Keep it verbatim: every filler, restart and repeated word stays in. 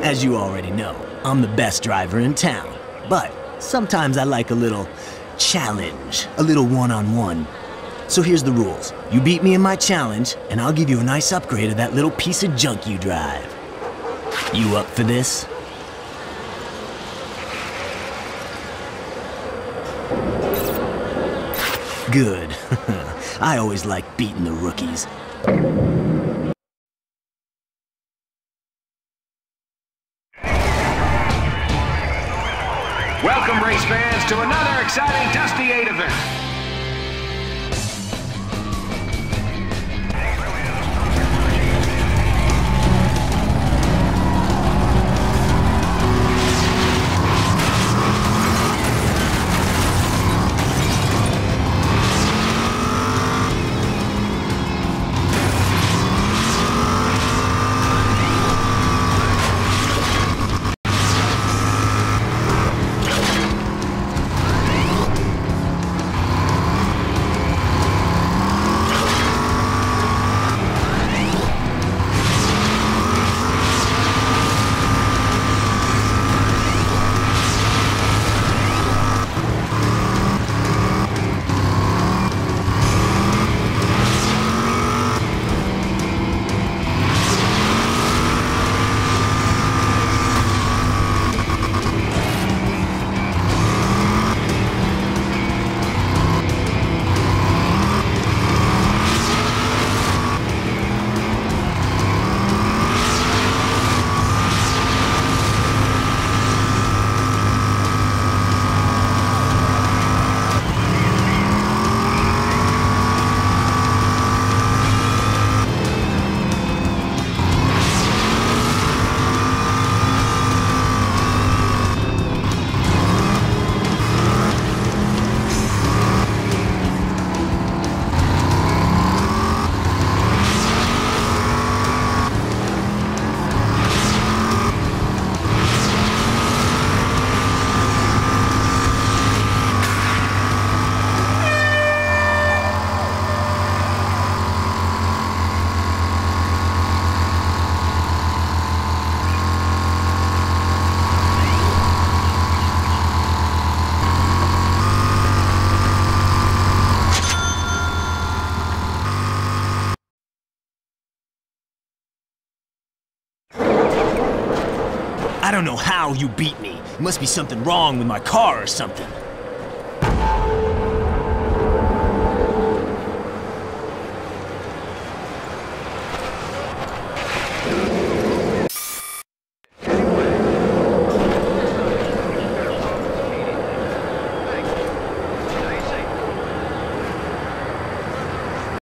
As you already know, I'm the best driver in town. But sometimes I like a little challenge, a little one-on-one. So here's the rules. You beat me in my challenge, and I'll give you a nice upgrade of that little piece of junk you drive. You up for this? Good. I always like beating the rookies. Welcome, race fans, to another exciting Dusty eight event. I don't know how you beat me. Must be something wrong with my car or something.